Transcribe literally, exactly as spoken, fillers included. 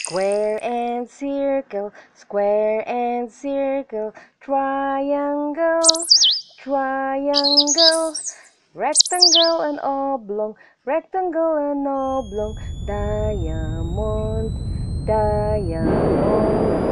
Square and circle, square and circle, triangle, triangle, rectangle and oblong, rectangle and oblong, diamond, diamond.